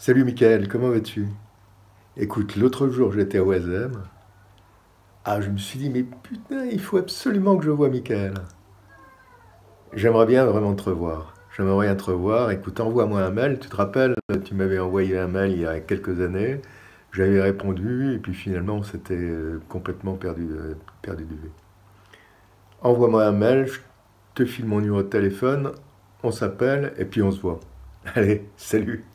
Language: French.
Salut Mickaël, comment vas-tu? Écoute, l'autre jour j'étais à Oisem. Ah, je me suis dit, mais putain, il faut absolument que je voie Mickaël. J'aimerais bien vraiment te revoir. J'aimerais bien te revoir. Écoute, envoie-moi un mail. Tu te rappelles, tu m'avais envoyé un mail il y a quelques années. J'avais répondu et puis finalement, c'était complètement perdu de vue. Envoie-moi un mail, je te file mon numéro de téléphone, on s'appelle et puis on se voit. Allez, salut!